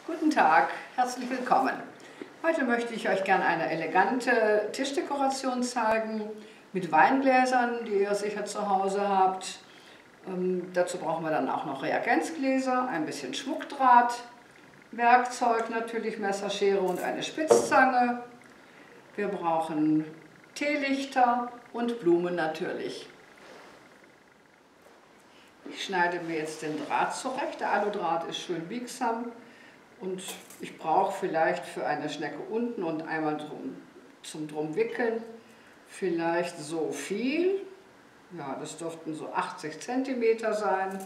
Guten Tag, herzlich willkommen. Heute möchte ich euch gerne eine elegante Tischdekoration zeigen mit Weingläsern, die ihr sicher zu Hause habt. Dazu brauchen wir dann auch noch Reagenzgläser, ein bisschen Schmuckdraht, Werkzeug natürlich, Messer, Schere und eine Spitzzange. Wir brauchen Teelichter und Blumen natürlich. Ich schneide mir jetzt den Draht zurecht. Der Aludraht ist schön biegsam und ich brauche vielleicht für eine Schnecke unten und einmal zum Drumwickeln vielleicht so viel. Ja, das dürften so 80 cm sein.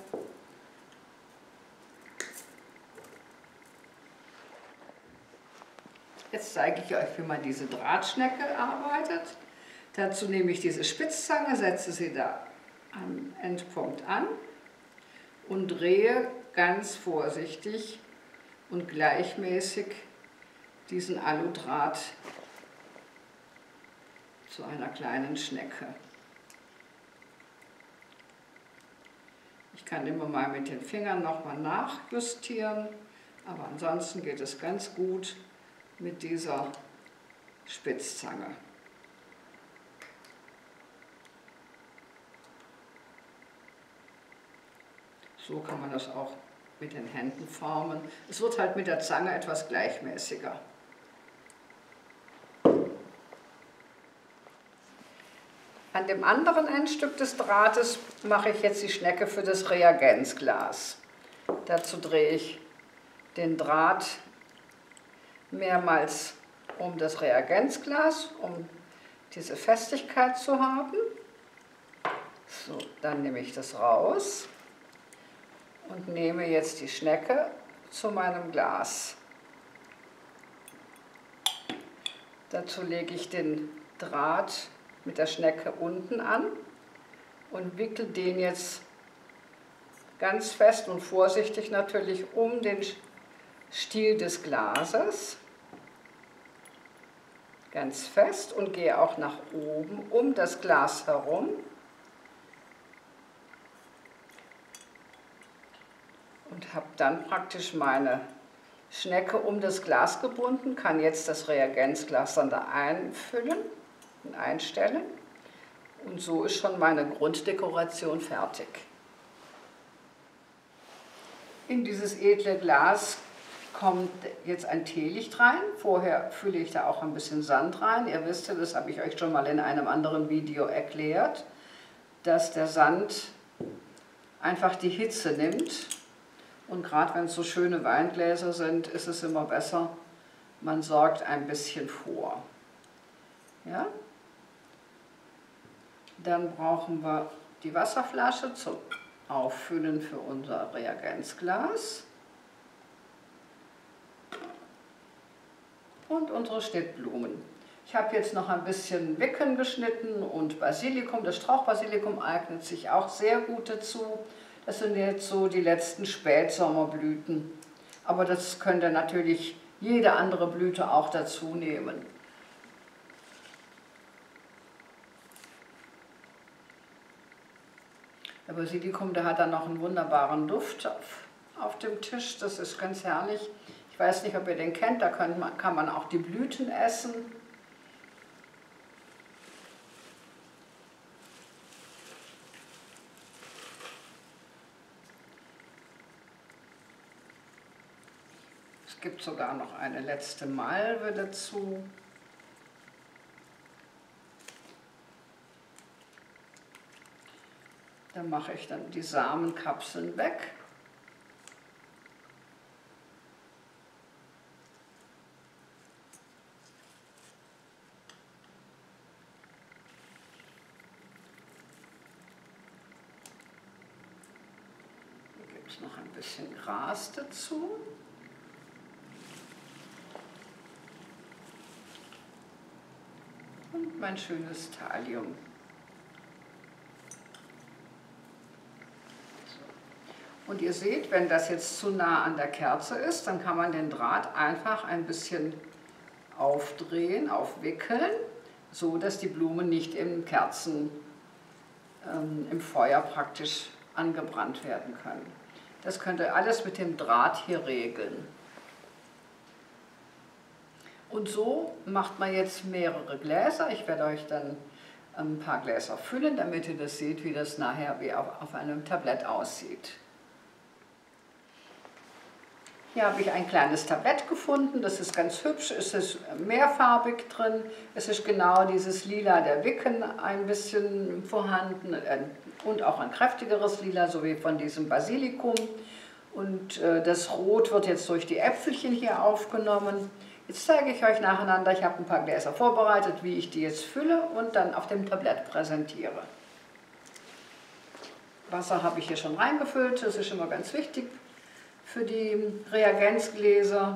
Jetzt zeige ich euch, wie man diese Drahtschnecke arbeitet. Dazu nehme ich diese Spitzzange, setze sie da am Endpunkt an und drehe ganz vorsichtig und gleichmäßig diesen Aludraht zu einer kleinen Schnecke. Ich kann immer mal mit den Fingern nochmal nachjustieren, aber ansonsten geht es ganz gut mit dieser Spitzzange. So kann man das auch mit den Händen formen. Es wird halt mit der Zange etwas gleichmäßiger. An dem anderen Endstück des Drahtes mache ich jetzt die Schnecke für das Reagenzglas. Dazu drehe ich den Draht mehrmals um das Reagenzglas, um diese Festigkeit zu haben. So, dann nehme ich das raus und nehme jetzt die Schnecke zu meinem Glas. Dazu lege ich den Draht mit der Schnecke unten an und wickel den jetzt ganz fest und vorsichtig natürlich um den Stiel des Glases. Ganz fest und gehe auch nach oben um das Glas herum. Und habe dann praktisch meine Schnecke um das Glas gebunden, kann jetzt das Reagenzglas dann da einfüllen und einstellen. Und so ist schon meine Grunddekoration fertig. In dieses edle Glas kommt jetzt ein Teelicht rein. Vorher fülle ich da auch ein bisschen Sand rein. Ihr wisst ja, das habe ich euch schon mal in einem anderen Video erklärt, dass der Sand einfach die Hitze nimmt. Und gerade wenn es so schöne Weingläser sind, ist es immer besser, man sorgt ein bisschen vor. Ja? Dann brauchen wir die Wasserflasche zum Auffüllen für unser Reagenzglas. Und unsere Schnittblumen. Ich habe jetzt noch ein bisschen Wicken geschnitten und Basilikum. Das Strauchbasilikum eignet sich auch sehr gut dazu. Das sind jetzt so die letzten Spätsommerblüten. Aber das könnt ihr natürlich jede andere Blüte auch dazu nehmen. Der Basilikum, der hat dann noch einen wunderbaren Duft auf dem Tisch. Das ist ganz herrlich. Ich weiß nicht, ob ihr den kennt, da kann man auch die Blüten essen. Es gibt sogar noch eine letzte Malve dazu. Da mache ich dann die Samenkapseln weg. Hier gibt es noch ein bisschen Gras dazu. Und mein schönes Thallium. Und ihr seht, wenn das jetzt zu nah an der Kerze ist, dann kann man den Draht einfach ein bisschen aufdrehen, aufwickeln, so dass die Blumen nicht im im Feuer praktisch angebrannt werden können. Das könnt ihr alles mit dem Draht hier regeln. Und so macht man jetzt mehrere Gläser. Ich werde euch dann ein paar Gläser füllen, damit ihr das seht, wie das nachher wie auf einem Tablett aussieht. Hier habe ich ein kleines Tablett gefunden, das ist ganz hübsch, es ist mehrfarbig drin, es ist genau dieses Lila der Wicken ein bisschen vorhanden und auch ein kräftigeres Lila, so wie von diesem Basilikum. Und das Rot wird jetzt durch die Äpfelchen hier aufgenommen. Jetzt zeige ich euch nacheinander, ich habe ein paar Gläser vorbereitet, wie ich die jetzt fülle und dann auf dem Tablett präsentiere. Wasser habe ich hier schon reingefüllt, das ist immer ganz wichtig für die Reagenzgläser.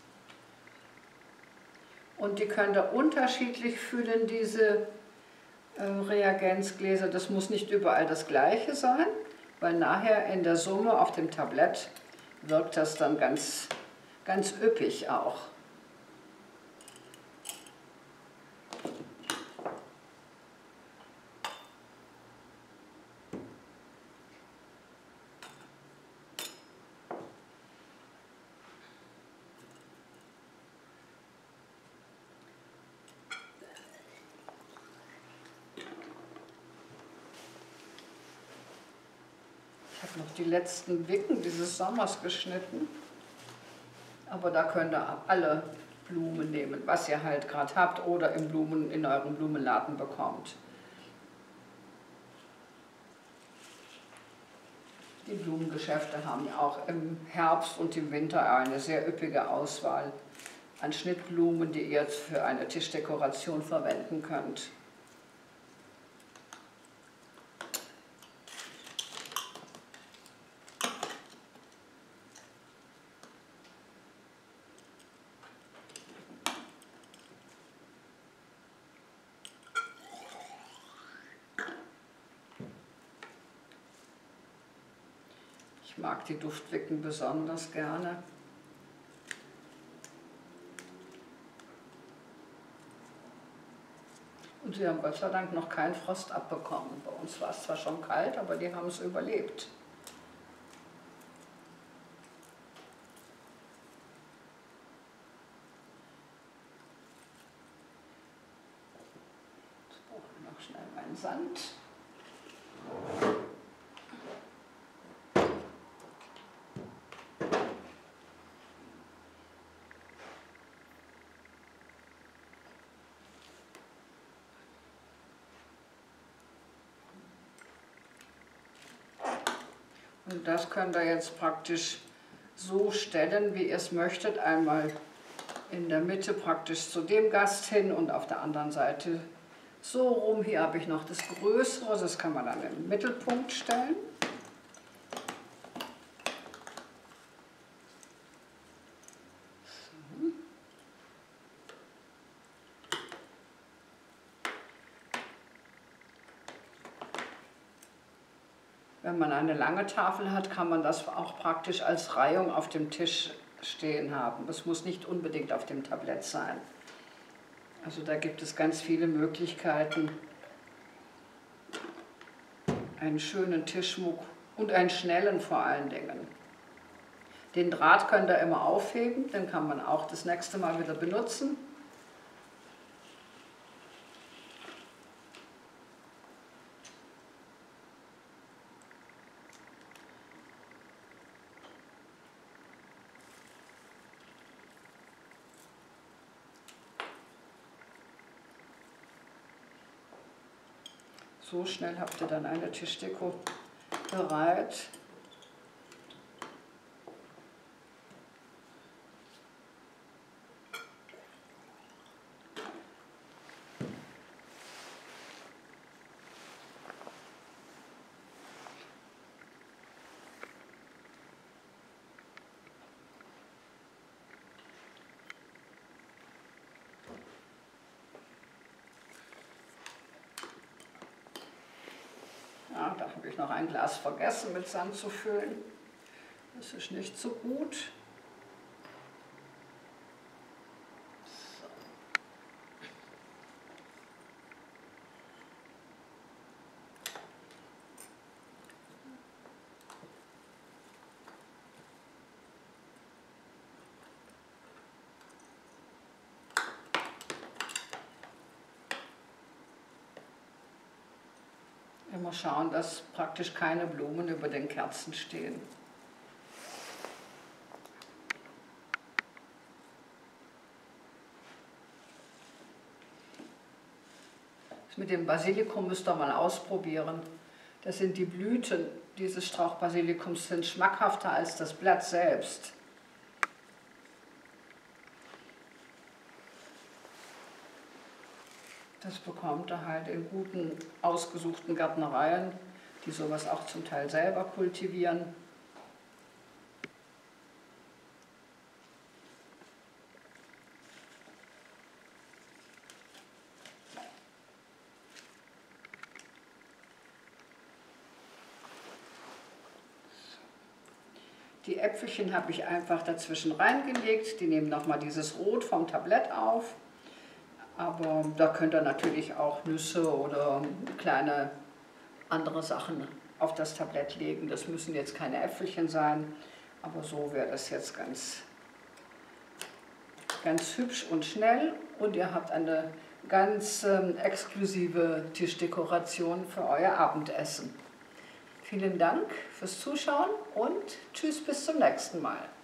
Und die könnt ihr unterschiedlich füllen, diese Reagenzgläser. Das muss nicht überall das gleiche sein, weil nachher in der Summe auf dem Tablett wirkt das dann ganz üppig auch. Ich habe noch die letzten Wicken dieses Sommers geschnitten, aber da könnt ihr alle Blumen nehmen, was ihr halt gerade habt oder in eurem Blumenladen bekommt. Die Blumengeschäfte haben auch im Herbst und im Winter eine sehr üppige Auswahl an Schnittblumen, die ihr jetzt für eine Tischdekoration verwenden könnt. Ich mag die Duftwicken besonders gerne. Und sie haben Gott sei Dank noch keinen Frost abbekommen. Bei uns war es zwar schon kalt, aber die haben es überlebt. Jetzt brauche ich noch schnell meinen Sand. Und das könnt ihr jetzt praktisch so stellen, wie ihr es möchtet. Einmal in der Mitte praktisch zu dem Gast hin und auf der anderen Seite so rum. Hier habe ich noch das Größere, das kann man dann im Mittelpunkt stellen. Wenn man eine lange Tafel hat, kann man das auch praktisch als Reihung auf dem Tisch stehen haben. Das muss nicht unbedingt auf dem Tablett sein. Also da gibt es ganz viele Möglichkeiten, einen schönen Tischschmuck und einen schnellen vor allen Dingen. Den Draht könnt ihr immer aufheben, den kann man auch das nächste Mal wieder benutzen. So schnell habt ihr dann eine Tischdeko bereit. Ja, da habe ich noch ein Glas vergessen mit Sand zu füllen. Das ist nicht so gut. Immer schauen, dass praktisch keine Blumen über den Kerzen stehen. Das mit dem Basilikum müsst ihr mal ausprobieren. Das sind die Blüten dieses Strauchbasilikums, sind schmackhafter als das Blatt selbst. Das bekommt er halt in guten, ausgesuchten Gärtnereien, die sowas auch zum Teil selber kultivieren. Die Äpfelchen habe ich einfach dazwischen reingelegt, die nehmen nochmal dieses Rot vom Tablett auf. Aber da könnt ihr natürlich auch Nüsse oder kleine andere Sachen auf das Tablett legen. Das müssen jetzt keine Äpfelchen sein, aber so wäre das jetzt ganz hübsch und schnell. Und ihr habt eine ganz exklusive Tischdekoration für euer Abendessen. Vielen Dank fürs Zuschauen und tschüss bis zum nächsten Mal.